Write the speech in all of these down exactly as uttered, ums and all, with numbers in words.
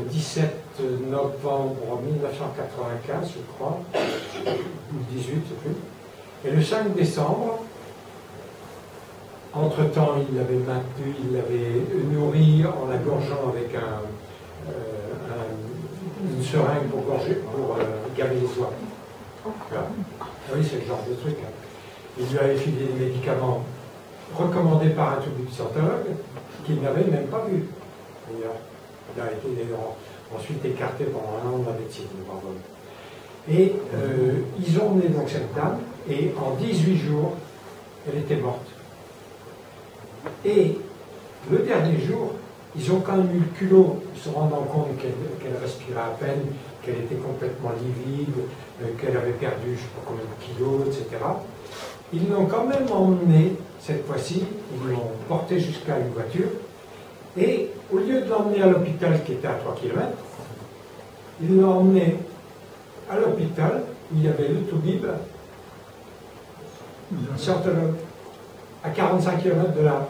dix-sept novembre mille neuf cent quatre-vingt-quinze, je crois, ou dix-huit, je ne sais plus. Et le cinq décembre, entre-temps, il l'avait maintenu, il l'avait nourri en la gorgeant avec un, euh, un, une seringue pour, gorger, pour euh, gaver les oies. Voilà. Ah oui, c'est le genre de truc. Hein. Il lui avait filé des médicaments recommandés par un tuberculosologue qu'il n'avait même pas vu. D'ailleurs, il a été ensuite écarté pendant un an de la médecine. Pardon. Et euh, ils ont emmené donc cette dame, et en dix-huit jours, elle était morte. Et le dernier jour, ils ont quand même eu le culot, se rendant compte qu'elle qu'elle respirait à peine, qu'elle était complètement livide, euh, qu'elle avait perdu je ne sais pas combien de kilos, et cetera. Ils l'ont quand même emmenée, cette fois-ci, ils l'ont portée jusqu'à une voiture, et au lieu de l'emmener à l'hôpital qui était à trois kilomètres, ils l'ont emmenée à l'hôpital où il y avait le Toubib, scientologue, à quarante-cinq kilomètres de là.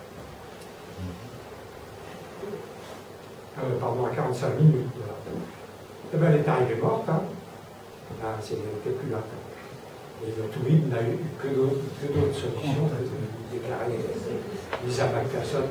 Euh, pardon, à quarante-cinq minutes de là. Et bien, elle est arrivée morte, hein. Là, elle n'était plus là. Et le Toubib n'a eu que d'autres solutions que de déclarer Lisa McPherson.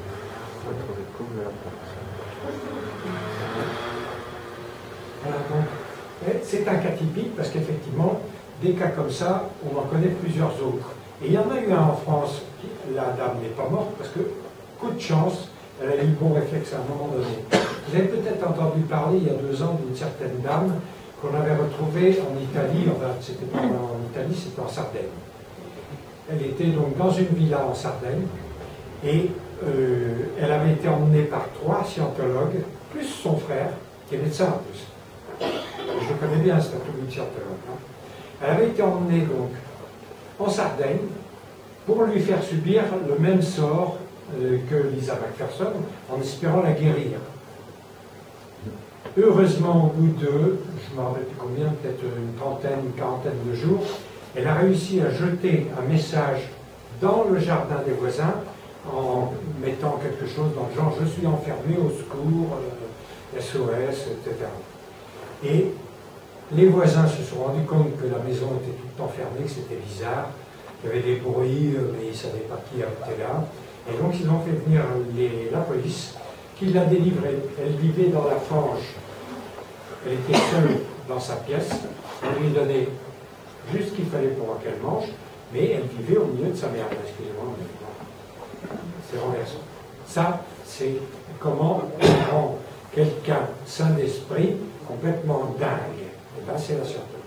Voilà, donc, c'est un cas typique parce qu'effectivement, des cas comme ça, on en connaît plusieurs autres. Et il y en a eu un en France, la dame n'est pas morte parce que, coup de chance, elle a eu le bon réflexe à un moment donné. Vous avez peut-être entendu parler il y a deux ans d'une certaine dame qu'on avait retrouvée en Italie, enfin c'était pas en Italie, c'était en Sardaigne. Elle était donc dans une villa en Sardaigne et euh, elle avait été emmenée par trois scientologues, plus son frère, qui est médecin en plus. Je le connais bien, c'est un tout scientologue. Hein. Elle avait été emmenée donc en Sardaigne pour lui faire subir le même sort euh, que Lisa McPherson, en espérant la guérir. Heureusement, au bout de, je ne me rappelle plus combien, peut-être une trentaine, une quarantaine de jours, elle a réussi à jeter un message dans le jardin des voisins en mettant quelque chose dans le genre « Je suis enfermé, au secours, euh, S O S », et cetera. Et les voisins se sont rendus compte que la maison était toute enfermée, que c'était bizarre, qu'il y avait des bruits, mais ils ne savaient pas qui était là. Et donc ils ont fait venir les, la police, qui l'a délivrée. Elle vivait dans la fange. Elle était seule dans sa pièce. On lui donnait juste ce qu'il fallait pour qu'elle mange, mais elle vivait au milieu de sa merde. Excusez-moi, mais c'est renversant. Ça, c'est comment on rend quelqu'un sain d'esprit complètement dingue. Et bien, c'est la scientologie.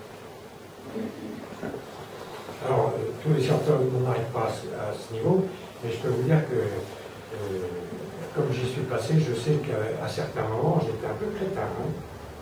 Alors, euh, tous les scientologues n'arrivent pas à ce, à ce niveau, mais je peux vous dire que, euh, comme j'y suis passé, je sais qu'à certains moments, j'étais un peu crétin. Hein.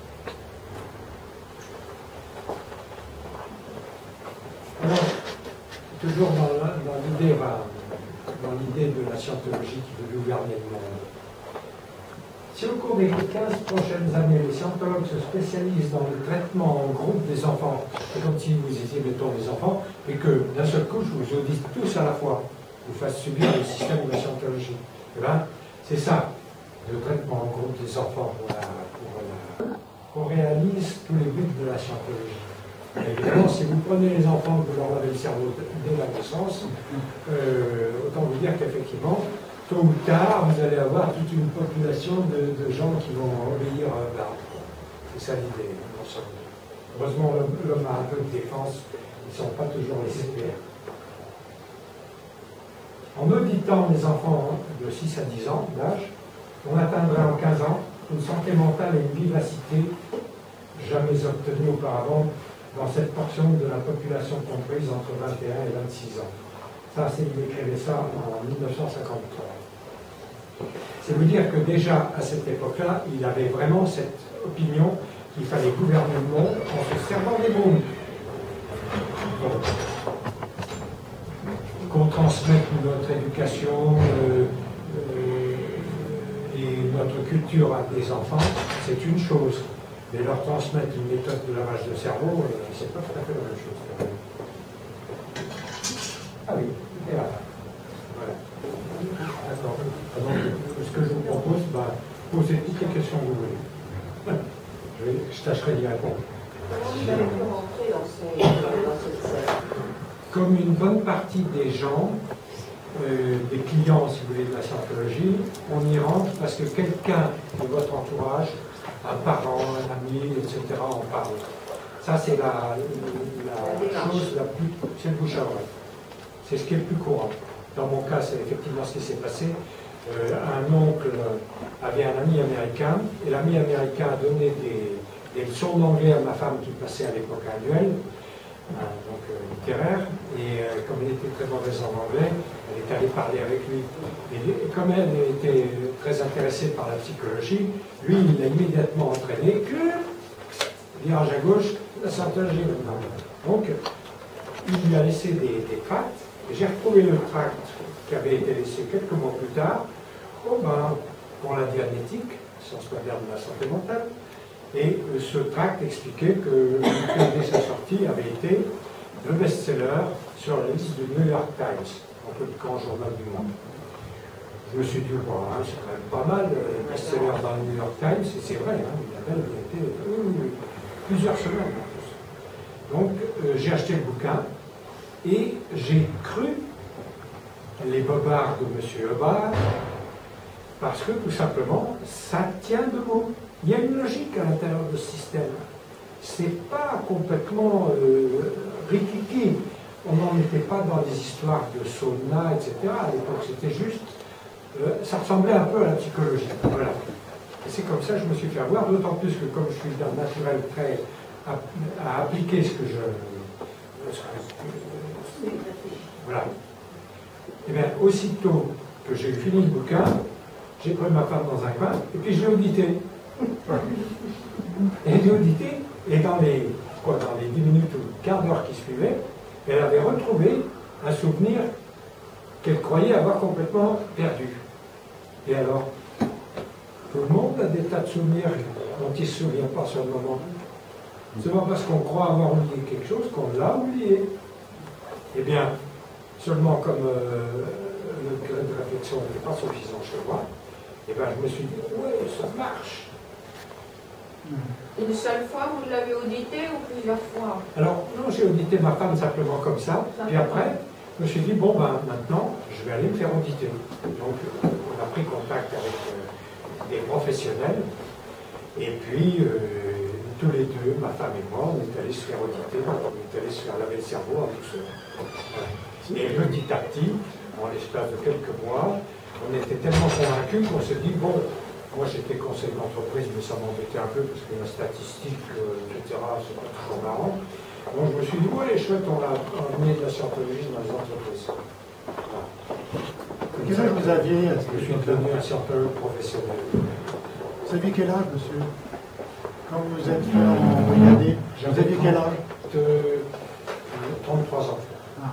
Alors, toujours dans, dans l'idée dans l'idée de la scientologie qui veut gouverner le monde. Si au cours des quinze prochaines années, les scientologues se spécialisent dans le traitement en groupe des enfants, c'est comme si vous étiez, mettons, des enfants, et que d'un seul coup, je vous audite tous à la fois, vous fasse subir le système de la scientologie. Eh bien, c'est ça, le traitement en groupe des enfants pour la, pour la, qu'on réalise tous les buts de la scientologie. Et évidemment, si vous prenez les enfants, vous leur lavez le cerveau dès la naissance, euh, autant vous dire qu'effectivement, tôt ou tard, vous allez avoir toute une population de, de gens qui vont obéir à l'arbre. C'est ça l'idée. Heureusement, l'homme a un peu de défense, ils ne sont pas toujours les experts. En auditant les enfants de six à dix ans d'âge, on atteindrait en quinze ans une santé mentale et une vivacité jamais obtenues auparavant dans cette portion de la population comprise entre vingt et un et vingt-six ans. Ça, c'est, il écrivait ça en mille neuf cent cinquante-trois. C'est vous dire que déjà, à cette époque-là, il avait vraiment cette opinion qu'il fallait gouverner le monde en se servant des mondes. Qu'on transmette notre éducation euh, euh, et notre culture à des enfants, c'est une chose. Mais leur transmettre une méthode de lavage de cerveau, euh, c'est pas tout à fait la même chose. Ah oui, et là. Voilà. D'accord. Donc, ce que je vous propose, bah, posez toutes les questions que vous voulez. Je, vais, je tâcherai d'y répondre. Comment vous avez pu rentrer dans, ce, dans cette salle? Comme une bonne partie des gens, euh, des clients, si vous voulez, de la scientologie, on y rentre parce que quelqu'un de votre entourage, un parent, un ami, et cetera, en parle. Ça, c'est la, la, la chose la plus... C'est le bouche à oreille. C'est ce qui est le plus courant. Dans mon cas, c'est effectivement ce qui s'est passé. Euh, un oncle avait un ami américain, et l'ami américain a donné des, des leçons d'anglais à ma femme qui passait à l'époque un duel, euh, donc euh, littéraire, et euh, comme elle était très mauvaise en anglais, elle est allée parler avec lui. Et comme elle était très intéressée par la psychologie, lui, il l'a immédiatement entraîné, que virage à gauche, la scientologie maintenant. Donc, il lui a laissé des, des tracts, et j'ai retrouvé le tract qui avait été laissé quelques mois plus tard, oh ben, pour la dianétique, science moderne de la santé mentale, et euh, ce tract expliquait que dès sa sortie avait été le best-seller sur la liste du New York Times, en tout cas en journal du monde. Je me suis dit, bon, hein, c'est quand même pas mal, le best-seller dans le New York Times, et c'est vrai, hein, il avait été euh, plusieurs semaines en plus. Donc, euh, j'ai acheté le bouquin, et j'ai cru les bobards de M. Hubbard, parce que tout simplement, ça tient debout. Il y a une logique à l'intérieur de ce système. C'est pas complètement euh, rikiki. On n'en était pas dans des histoires de sauna, et cetera. À l'époque, c'était juste. Euh, ça ressemblait un peu à la psychologie. Voilà. Et c'est comme ça que je me suis fait avoir, d'autant plus que comme je suis d'un naturel prêt à, à appliquer ce que je. Ce que, voilà. Et bien, aussitôt que j'ai fini le bouquin, j'ai pris ma femme dans un coin, et puis je l'ai audité. Et je l'ai audité, et dans les, quoi, dans les dix minutes ou le quart d'heure qui suivaient, elle avait retrouvé un souvenir qu'elle croyait avoir complètement perdu. Et alors, tout le monde a des tas de souvenirs dont il ne se souvient pas sur le moment. C'est pas parce qu'on croit avoir oublié quelque chose qu'on l'a oublié. Eh bien, seulement comme euh, le degré de réflexion n'était pas suffisant chez moi, et ben je me suis dit, ouais, ça marche. Une seule fois, vous l'avez audité ou plusieurs fois? Alors, non, j'ai audité ma femme simplement comme ça, puis après, je me suis dit, bon, ben maintenant, je vais aller me faire auditer. Donc, on a pris contact avec euh, des professionnels, et puis, euh, tous les deux, ma femme et moi, on est allés se faire auditer, on est allés se faire laver le cerveau en douceur. Voilà. Et petit à petit, en l'espace de quelques mois, on était tellement convaincus qu'on s'est dit, bon, moi j'étais conseiller d'entreprise, mais ça m'embêtait un peu parce que la statistique, euh, et cetera, c'est pas toujours marrant. Donc je me suis dit, ouais, chouette, on a amené de la scientologie dans les entreprises. Voilà. Quel âge vous aviez? Je suis devenu un scientologue professionnel. Vous aviez quel âge, monsieur? Quand vous êtes fait regarder, vous aviez quel âge? De trente-trois ans. Ah.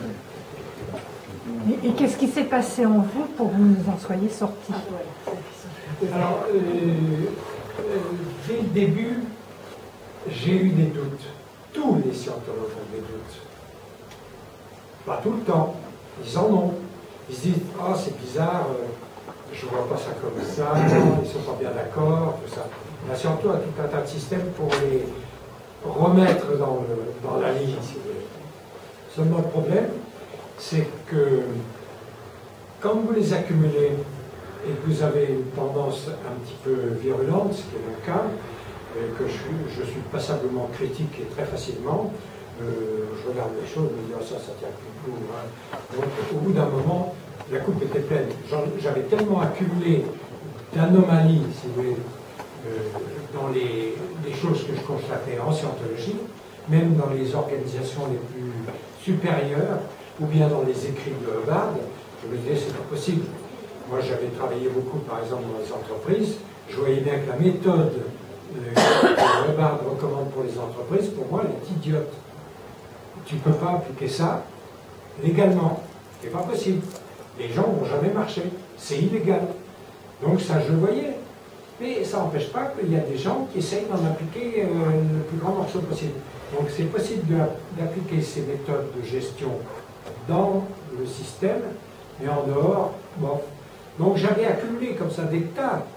Et, et qu'est-ce qui s'est passé en vous pour que vous en soyez sortis? Alors, euh, euh, dès le début, j'ai eu des doutes. Tous les scientologues ont des doutes. Pas tout le temps. Ils en ont. Ils se disent, ah, oh, c'est bizarre, euh, je ne vois pas ça comme ça, ils ne sont pas bien d'accord, tout ça. La sciento a tout un tas de systèmes pour les remettre dans, le, dans la ligne, si vous voulez. Seulement le problème, c'est que quand vous les accumulez et que vous avez une tendance un petit peu virulente, ce qui est mon cas, et que je suis, je suis passablement critique et très facilement, euh, je regarde les choses, je me dis, oh, ça, ça tient plus court. Hein. Donc au bout d'un moment, la coupe était pleine. J'avais tellement accumulé d'anomalies, si vous voulez, euh, dans les, les choses que je constatais en scientologie, même dans les organisations les plus supérieures, ou bien dans les écrits de Hubbard, je me disais, c'est pas possible. Moi, j'avais travaillé beaucoup, par exemple, dans les entreprises. Je voyais bien que la méthode euh, que Hubbard recommande pour les entreprises, pour moi, elle est idiote. Tu ne peux pas appliquer ça légalement. C'est pas possible. Les gens n'ont jamais marché. C'est illégal. Donc ça, je le voyais. Mais ça n'empêche pas qu'il y a des gens qui essayent d'en appliquer euh, le plus grand morceau possible. Donc c'est possible d'appliquer ces méthodes de gestion dans le système, mais en dehors, bon. Donc j'avais accumulé comme ça des tas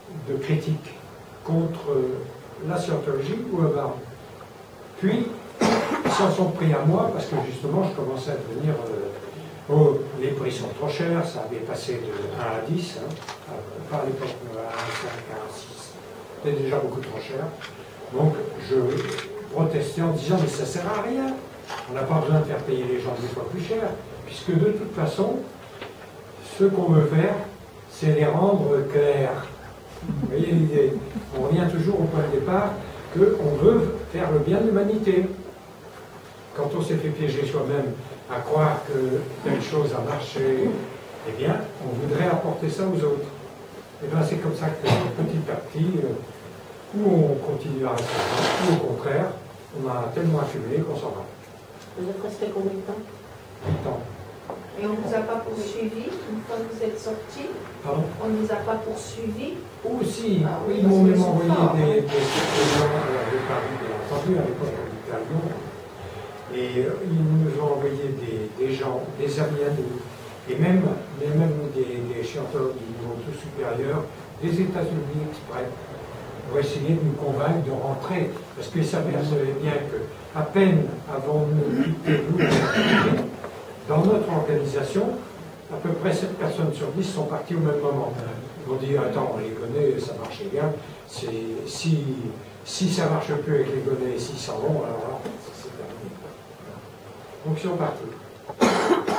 de critiques contre la scientologie ou le Barbe. Puis, ils s'en sont pris à moi parce que justement, je commençais à devenir... Euh, oh, les prix sont trop chers, ça avait passé de un à dix, hein, pas à l'époque, à un, cinq, à six. C'était déjà beaucoup trop cher. Donc, je protestais en disant, mais ça ne sert à rien. On n'a pas besoin de faire payer les gens dix fois plus cher, puisque de toute façon, ce qu'on veut faire, c'est les rendre clairs. Vous voyez l'idée? On revient toujours au point de départ qu'on veut faire le bien de l'humanité. Quand on s'est fait piéger soi-même à croire que telle chose a marché, eh bien, on voudrait apporter ça aux autres. Et bien, c'est comme ça que petit à petit, ou on continue à rester là, ou au contraire, on a tellement accumulé qu'on s'en va. Vous êtes resté combien de temps? huit ans. Et on ne vous a pas poursuivi une fois que vous êtes sorti? Pardon? On ne vous a pas poursuivi? Aussi, Ah, oui, oui, ils m'ont même parce que envoyé c'est fort, des, hein. des, des gens euh, de Paris, bien entendu, à l'époque on était à Lyon. Et euh, ils nous ont envoyé des, des gens, des amis à nous, et même, mais même des, des scientologues du niveau tout supérieur, des États-Unis exprès, pour essayer de nous convaincre de rentrer. Parce qu'ils s'apercevaient bien que, à peine avons-nous quitté nous, dans notre organisation, à peu près sept personnes sur dix sont parties au même moment. Ils ont dit, attends, les Gonnet, ça marchait bien. Si, si ça ne marche plus avec les Gonnet et s'ils s'en vont, alors là, c'est terminé. Donc ils sont partis.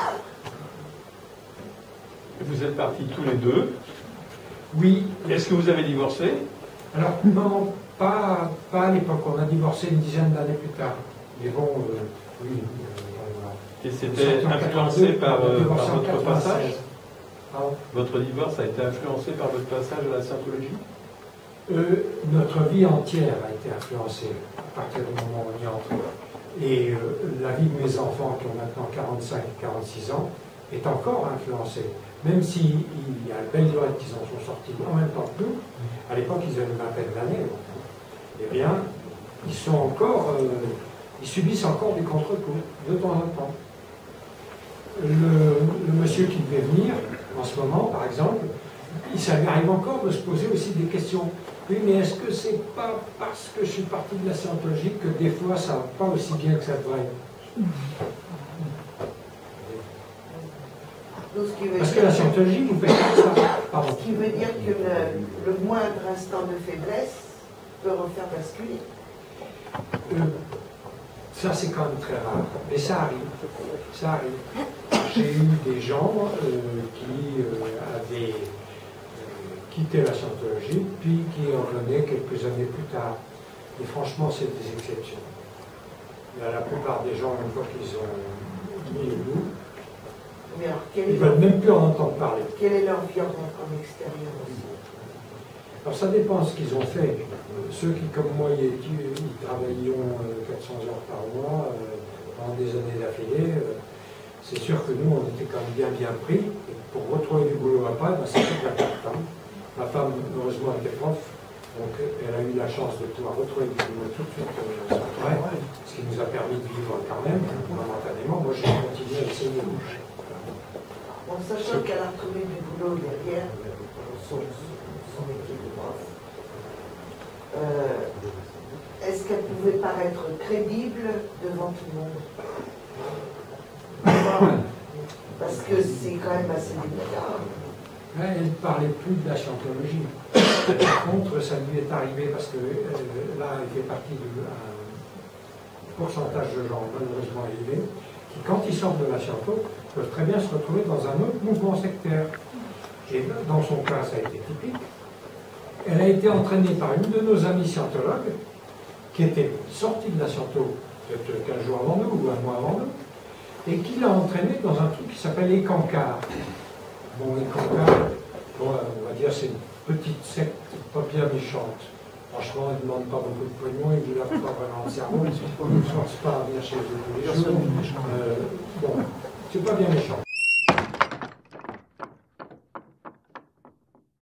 Vous êtes partis tous les deux. Oui. Est-ce que vous avez divorcé? Alors, non, pas, pas à l'époque. On a divorcé une dizaine d'années plus tard. Mais bon, euh, oui. Euh, Et c'était influencé par, euh, par votre passage? Pardon? Votre divorce a été influencé par votre passage à la scientologie? euh, Notre vie entière a été influencée à partir du moment où on y entre. Et euh, la vie de mes enfants, qui ont maintenant quarante-cinq et quarante-six ans, est encore influencée. Même s'il y a une belle loi qu'ils en sont sortis en même temps que nous, à l'époque ils avaient une vingtaine d'années, eh bien, ils sont encore, euh, ils subissent encore des contre-coups, de temps en temps. Le, le monsieur qui devait venir, en ce moment, par exemple, il ça lui arrive encore de se poser aussi des questions. Oui, mais est-ce que c'est pas parce que je suis parti de la scientologie que des fois ça va pas aussi bien que ça devrait? Donc, ce qui veut Parce que dire, la scientologie vous fait comme ça. Pardon. ce qui veut dire que le, le moindre instant de faiblesse peut refaire basculer. Euh, ça c'est quand même très rare, mais ça arrive. Ça arrive. J'ai eu des gens euh, qui euh, avaient euh, quitté la scientologie, puis qui en revenaient quelques années plus tard. Et franchement, c'est des exceptions. Là, la plupart des gens, une fois qu'ils ont mis le bout, Mais alors, quel ils est ne veulent leur, même plus en entendre parler. quelle est leur vie en, en extérieur aussi? Alors ça dépend de ce qu'ils ont fait. Euh, ceux qui, comme moi, y, étaient, y travaillaient euh, quatre cents heures par mois euh, pendant des années d'affilée, euh, c'est sûr que nous, on était quand même bien bien pris. Et pour retrouver du boulot après, ben, c'est toute la perte. Hein. Ma femme, heureusement, était prof, donc elle a eu la chance de pouvoir retrouver du boulot tout de suite euh, après, ce qui nous a permis de vivre quand même, momentanément. Moi, j'ai continué à essayer. En sachant qu'elle a trouvé du boulot derrière son, son métier de prof, euh, est-ce qu'elle pouvait paraître crédible devant tout le monde? Parce que c'est quand même assez délicat. Elle ne parlait plus de la scientologie. Par contre, ça lui est arrivé parce que euh, là, elle fait partie d'un pourcentage de gens malheureusement élevé qui, quand ils sortent de la sciento, peuvent très bien se retrouver dans un autre mouvement sectaire. Et dans son cas, ça a été typique. Elle a été entraînée par une de nos amies scientologues qui était sortie de la sciento peut-être quinze jours avant nous ou un mois avant nous, et qui l'a entraînée dans un truc qui s'appelle les cancars. Bon, les cancars, bon, on va dire c'est une petite secte pas bien méchante. Franchement, ils ne demandent pas beaucoup de pognon, ils ne lavent pas vraiment le cerveau, ils ne forcent pas à venir chez eux tous les jours. Euh, bon, c'est pas bien méchant.